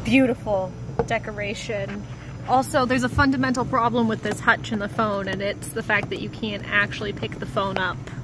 beautiful decoration. Also, there's a fundamental problem with this hutch in the phone, and it's the fact that you can't actually pick the phone up